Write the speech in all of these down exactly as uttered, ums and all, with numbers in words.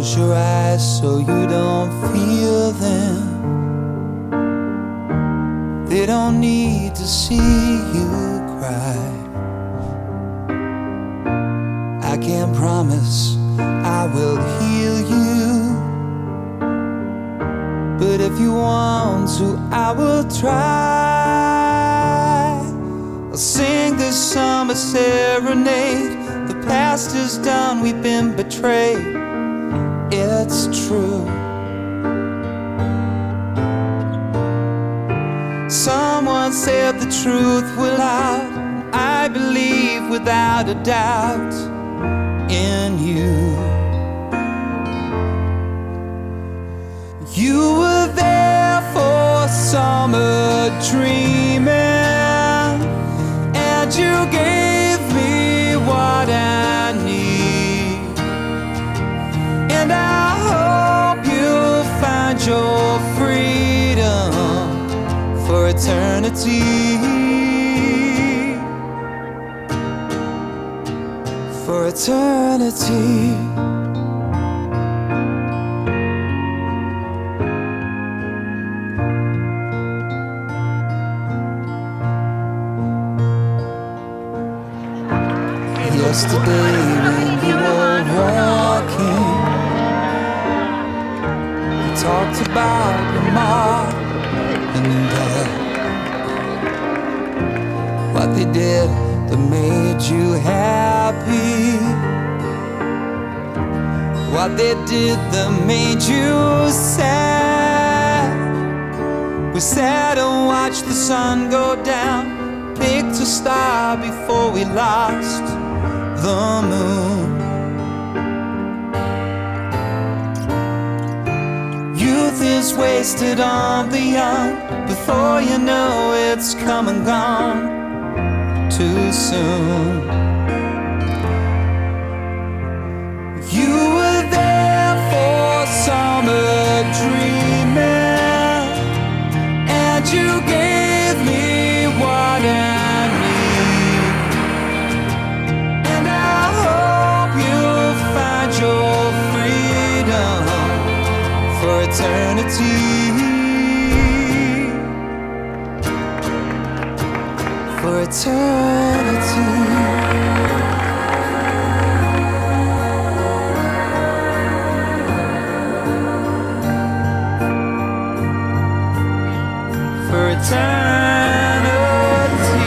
Close your eyes so you don't feel them. They don't need to see you cry. I can't promise I will heal you, but if you want to, I will try. I'll sing this summer serenade. The past is done, we've been betrayed. It's true. Someone said the truth will out. I believe without a doubt in you. You were there for summer dreaming, and you gave me what I need. And I hope you'll find your freedom for eternity. For eternity. Yesterday when you were walking, we talked about your mom and dad, what they did that made you happy, what they did that made you sad. We sat and watched the sun go down, picked a star before we lost the moon. Youth is wasted on the young. Before you know it's come and gone too soon. You were there for summer dreaming, and you gave me what I need. And I hope you'll find your freedom for eternity. For eternity. For eternity.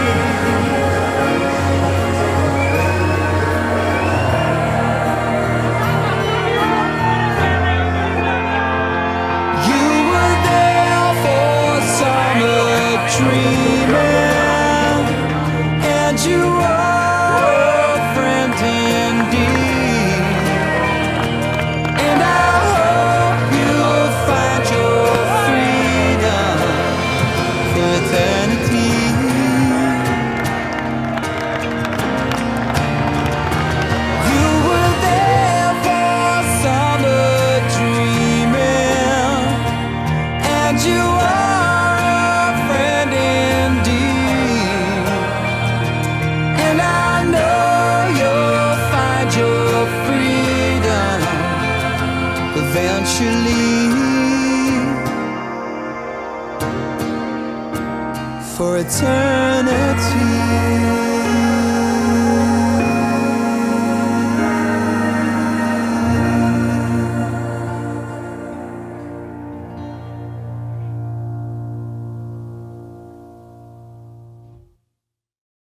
You were there for summer dreaming, and you are a friend indeed. And I hope you'll find your freedom for eternity. You were there for summer dreaming, and you are a friend indeed. And I know you'll find your freedom eventually. For eternity.